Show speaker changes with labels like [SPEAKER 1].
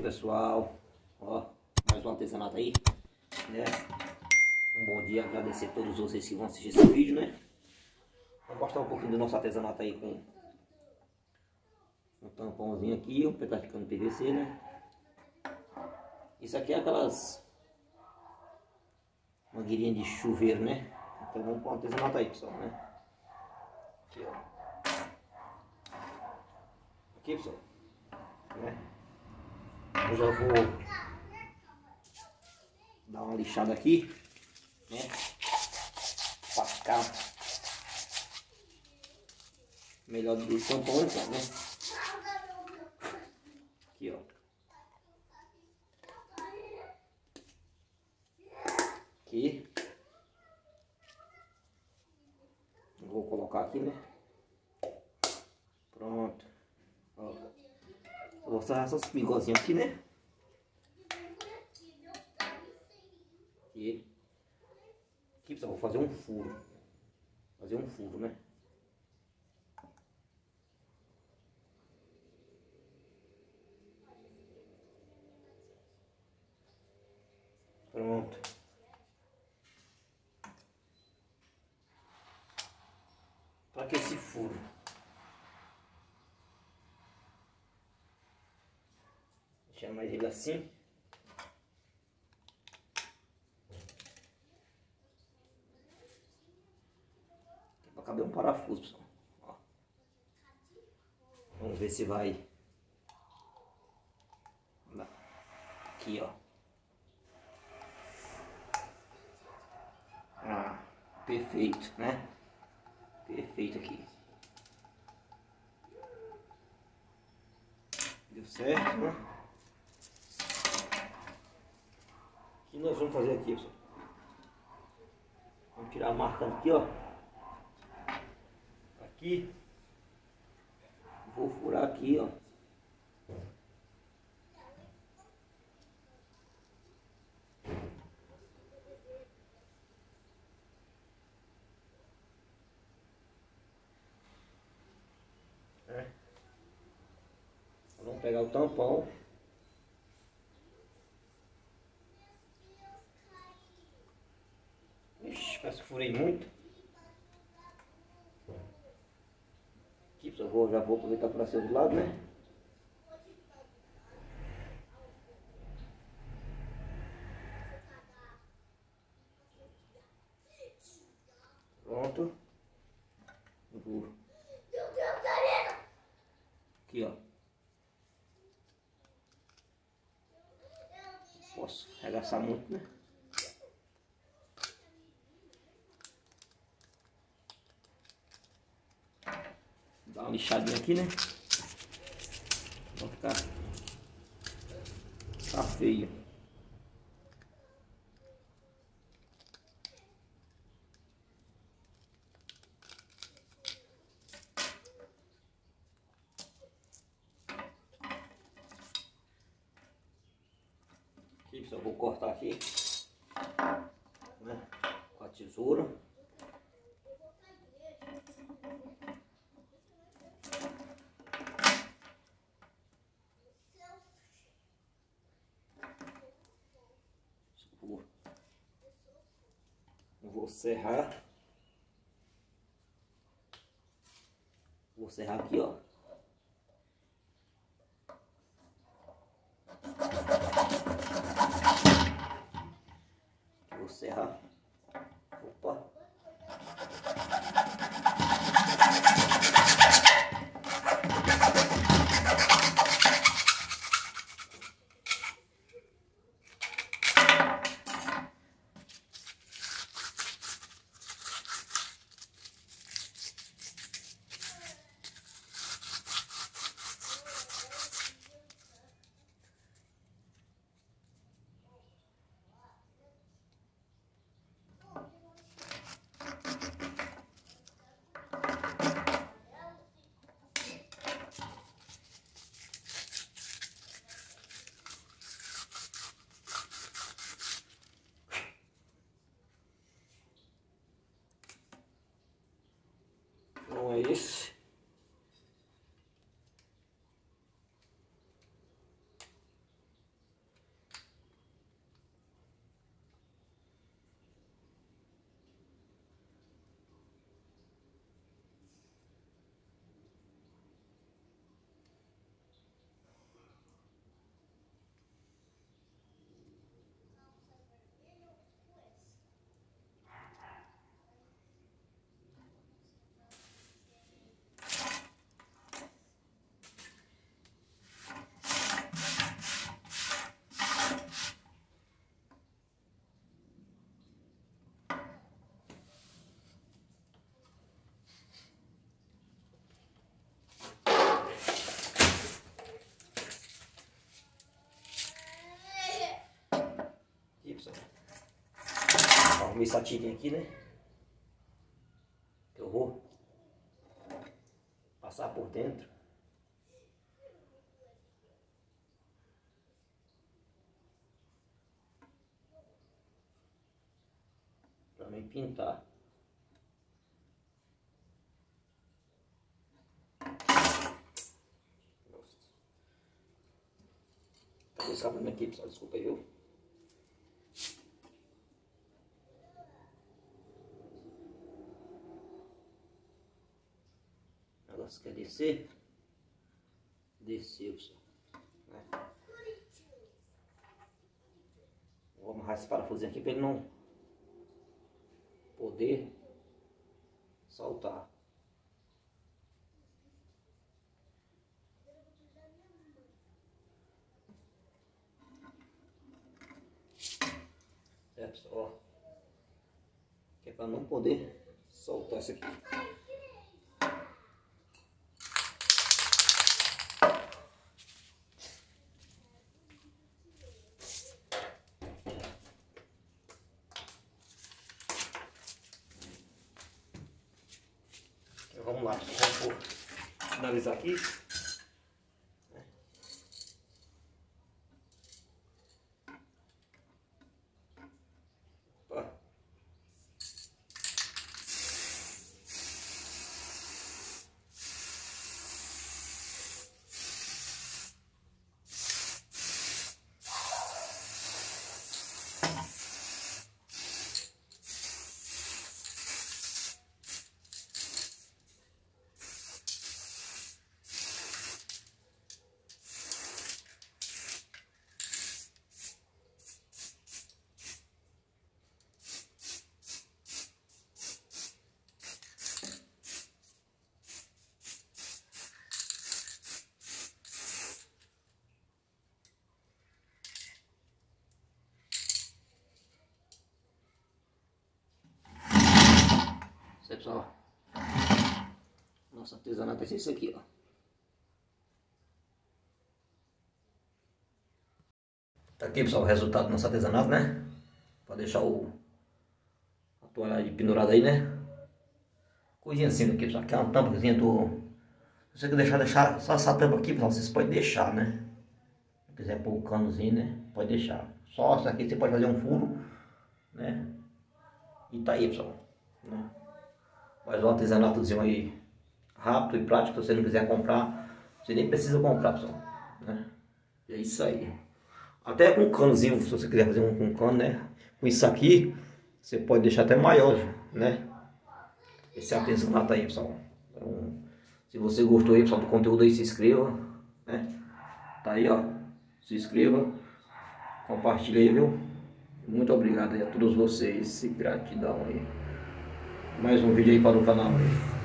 [SPEAKER 1] pessoal, ó, mais um artesanato aí, né? Um bom dia, agradecer a todos vocês que vão assistir esse vídeo, né? Vou mostrar um pouquinho do nosso artesanato aí com um tampãozinho aqui, um pedaço de cano PVC, né? Isso aqui é aquelas mangueirinhas de chuveiro, né? Então vamos para o artesanato aí, pessoal, né? Aqui, ó. Aqui, pessoal, né? Eu já vou dar uma lixada aqui, né? Para ficar melhor do tampão, né? Aqui, ó. Aqui. Vou colocar aqui, né? Pronto. Ó. Vou usar essas bigozinhas aqui, né? Aqui. Aqui, pessoal, vou fazer um furo. Fazer um furo, né? Pronto. Para que esse furo? Deixar mais ele assim. Para caber um parafuso, pessoal. Ó. Vamos ver se vai. Aqui, ó. Ah, perfeito, né? Perfeito aqui. Deu certo, né? O que nós vamos fazer aqui, pessoal? Vamos tirar a marca aqui, ó. Aqui. Vou furar aqui, ó. Vamos pegar o tampão. Ixi, parece que furei muito. Aqui, pessoal, já vou aproveitar para ser do lado, né? Pronto. Vou. Aqui, ó. Posso arregaçar muito, né? Dá uma lixadinha aqui, né? Vai ficar feio. Aqui, pessoal, vou cortar aqui, né? Com a tesoura. Vou serrar. Vou serrar aqui, ó. Vou serrar. Opa. arrumei essa tiquinha aqui, né? Que eu vou passar por dentro. Pra mim pintar. Tá escapando aqui, pessoal, desculpa aí, viu? Elas querem descer? Desceu, pessoal. Né? Vou amarrar esse parafusinho aqui para ele não poder saltar. Certo, pessoal? Ó. Que é para não poder soltar isso aqui. Vamos lá, vamos finalizar aqui. Opa. Pessoal, nosso artesanato vai ser isso aqui, ó. Tá aqui, pessoal, o resultado do nosso artesanato, né? Pode deixar a toalha pendurada aí, né? Coisinha assim aqui, pessoal. Aqui é uma tampazinha do... Se você quiser deixar só essa tampa aqui, pessoal, vocês podem deixar, né? Se quiser pôr o canozinho, né? Pode deixar. Só isso aqui você pode fazer um furo, né? E tá aí, pessoal, né? Mas um artesanatozinho aí rápido e prático. Se você não quiser comprar, você nem precisa comprar, pessoal, né? E é isso aí. Até com canozinho, se você quiser fazer um com cano, né? Com isso aqui, você pode deixar até maior, né? Esse artesanato aí, pessoal. Então, se você gostou aí, pessoal, do conteúdo aí, se inscreva, né? Tá aí, ó. Se inscreva, compartilha aí, viu? Muito obrigado aí a todos vocês. Gratidão aí. Mais um vídeo aí para o canal aí.